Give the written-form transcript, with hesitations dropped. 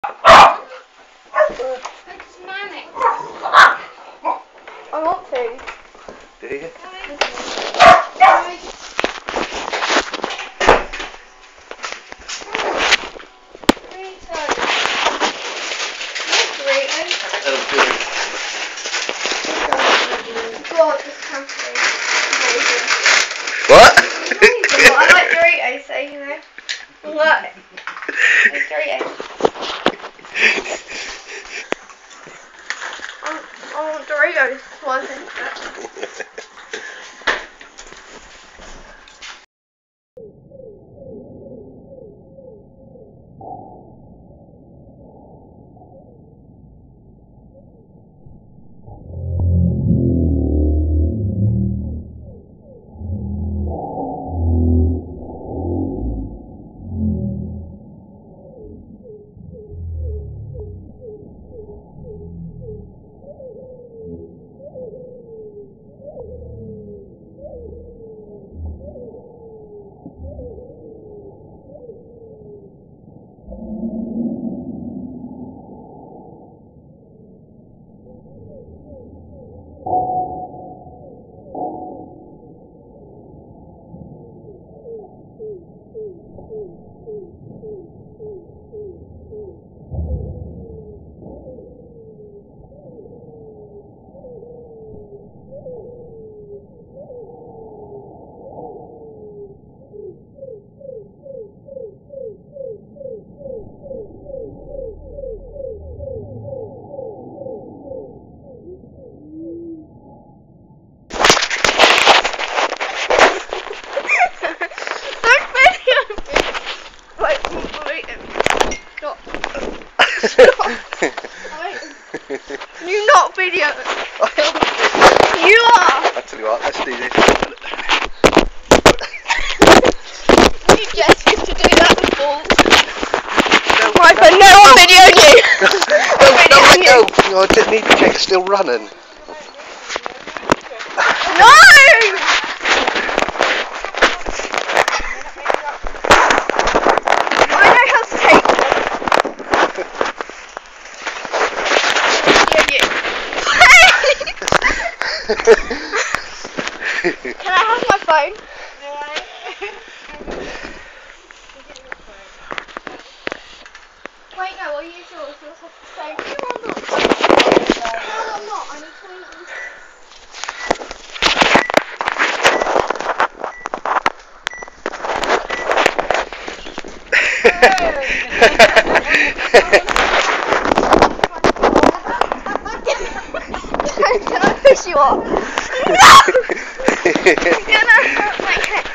It's manic. I want food. Do you? God, this country. Amazing. What? Amazing. Well, I like Doritos, so you know. What? It's Doritos. I want Doritos. One thing. You not video. You are. I tell you what, let's do this. You just used to do that before. Right, but no one videoed you. No, I didn't need to check. It's still running. No. I know how to take them. Can I have my phone? Wait, no, I'll use yours. Yours has the same. No, I'm not. No, I'm not. I need to use Can I push you off? No! You're gonna hurt my head.